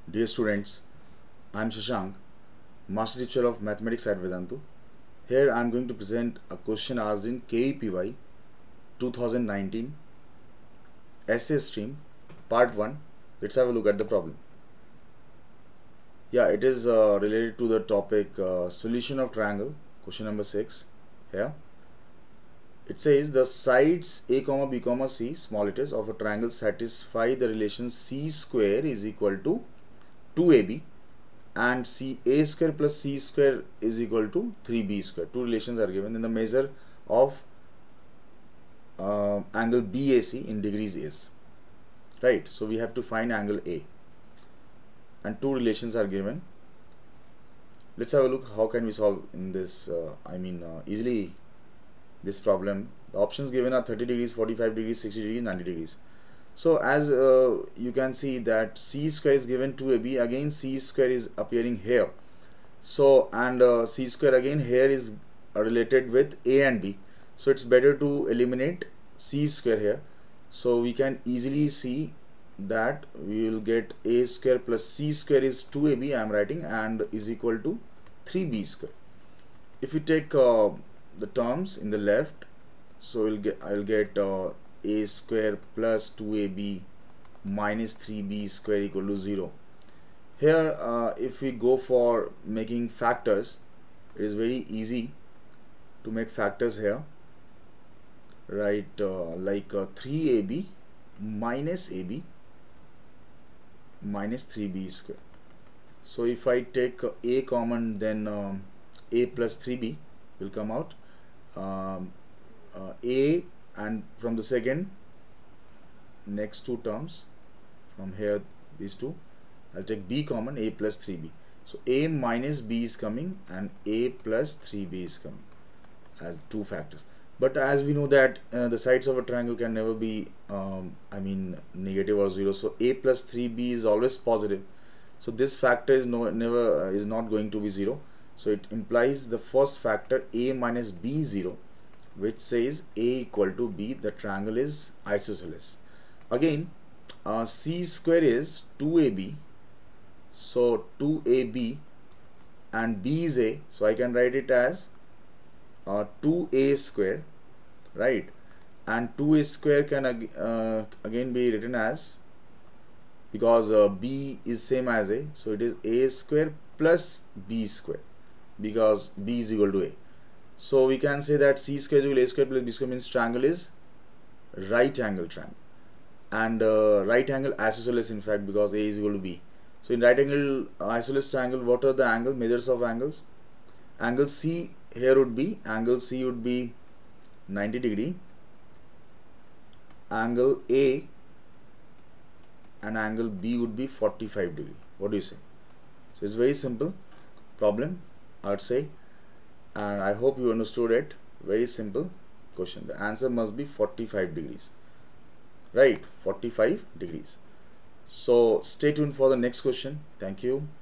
Dear students, I am Shashank, Master Teacher of Mathematics at Vedantu. Here I am going to present a question asked in KEPY 2019 Essay Stream Part 1. Let's have a look at the problem. Yeah, it is related to the topic solution of triangle, question number 6. Here it says the sides a comma b comma c, small letters, of a triangle satisfy the relation c square is equal to 2ab and a square plus c square is equal to 3b square. Two relations are given in the measure of angle BAC in degrees is, right? So we have to find angle A and two relations are given. Let's have a look how can we solve in this easily this problem. The options given are 30 degrees, 45 degrees, 60 degrees, 90 degrees. So as you can see that c square is given 2ab, again c square is appearing here. So and c square again here is related with a and b. So it's better to eliminate c square here. So we can easily see that we will get a square plus c square is 2ab, I am writing, and is equal to 3b square. If you take the terms in the left, so I'll get a square plus 2ab minus 3b square equal to 0. Here if we go for making factors, it is very easy to make factors here, right? Like 3ab minus ab minus 3b square. So if I take a common, then a plus 3b will come out. A, and from the second next two terms from here, these two, I'll take b common, a plus 3b. So a minus b is coming and a plus 3b is coming as two factors. But as we know that the sides of a triangle can never be negative or 0, so a plus 3b is always positive. So this factor is not going to be 0. So it implies the first factor a minus b 0, which says a equal to b. The triangle is isosceles. Again c square is 2ab, so 2ab and b is a, so I can write it as 2a square, right? And 2a square can again be written as, because b is same as a, so it is a square plus b square, because b is equal to a. So we can say that c square is equal to a square plus b square means triangle is right angle triangle, and right angle isosceles in fact, because a is equal to b. So in right angle isosceles triangle, what are the angle measures of angles? Angle C here would be, angle C would be 90 degree, angle A and angle B would be 45 degree. What do you say? So it's very simple problem, I would say, and I hope you understood it. Very simple question. The answer must be 45 degrees, right? 45 degrees. So stay tuned for the next question. Thank you.